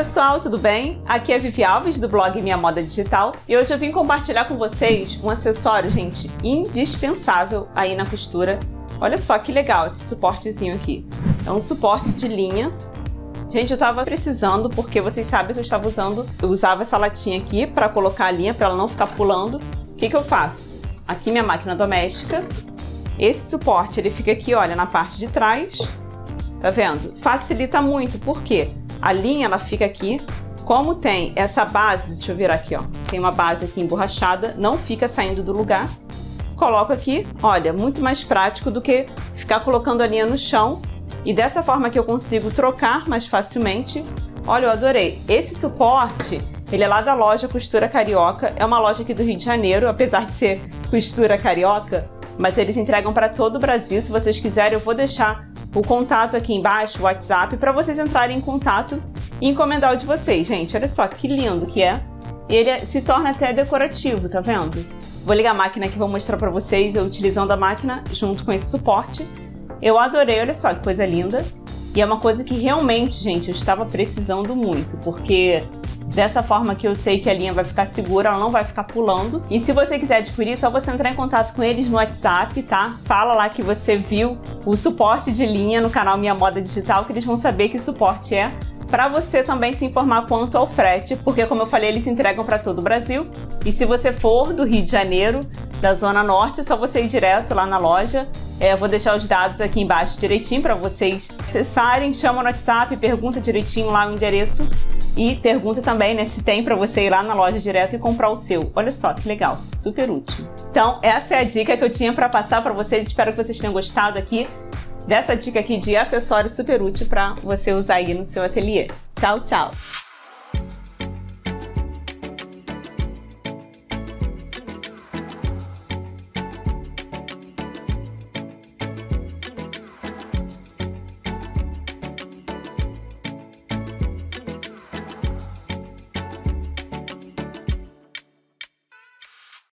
pessoal, tudo bem? Aqui é Vivi Alves do blog Minha Moda Digital e hoje eu vim compartilhar com vocês um acessório, gente, indispensável aí na costura. Olha só que legal esse suportezinho aqui. É um suporte de linha. Gente, eu tava precisando porque vocês sabem que eu usava essa latinha aqui para colocar a linha, para ela não ficar pulando. O que que eu faço? Aqui minha máquina doméstica. Esse suporte, ele fica aqui, olha, na parte de trás. Tá vendo? Facilita muito, porque a linha, ela fica aqui. Como tem essa base, deixa eu virar aqui, ó. Tem uma base aqui emborrachada, não fica saindo do lugar. Coloco aqui, olha, muito mais prático do que ficar colocando a linha no chão. E dessa forma que eu consigo trocar mais facilmente. Olha, eu adorei. Esse suporte, ele é lá da loja Costura Carioca. É uma loja aqui do Rio de Janeiro, apesar de ser Costura Carioca. Mas eles entregam para todo o Brasil. Se vocês quiserem, eu vou deixar o contato aqui embaixo, o WhatsApp, para vocês entrarem em contato e encomendar o de vocês. Gente, olha só que lindo que é. E ele se torna até decorativo, tá vendo? Vou ligar a máquina aqui e vou mostrar para vocês eu utilizando a máquina junto com esse suporte. Eu adorei, olha só que coisa linda. E é uma coisa que realmente, gente, eu estava precisando muito, porque dessa forma que eu sei que a linha vai ficar segura, ela não vai ficar pulando. E se você quiser adquirir, é só você entrar em contato com eles no WhatsApp, tá? Fala lá que você viu o suporte de linha no canal Minha Moda Digital, que eles vão saber que suporte é. Para você também se informar quanto ao frete, porque como eu falei, eles entregam para todo o Brasil. E se você for do Rio de Janeiro, da Zona Norte, é só você ir direto lá na loja. Eu vou deixar os dados aqui embaixo direitinho para vocês acessarem, chama no WhatsApp, pergunta direitinho lá o endereço e pergunta também, né, se tem para você ir lá na loja direto e comprar o seu. Olha só que legal, super útil. Então essa é a dica que eu tinha para passar para vocês, espero que vocês tenham gostado aqui dessa dica aqui de acessório super útil para você usar aí no seu ateliê. Tchau, tchau!